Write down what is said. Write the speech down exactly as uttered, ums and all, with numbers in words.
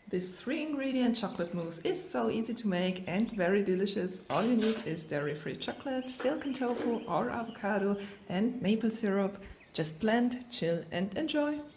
This three ingredient chocolate mousse is so easy to make and very delicious. All you need is dairy-free chocolate, silken tofu or avocado and maple syrup. Just blend, chill and enjoy.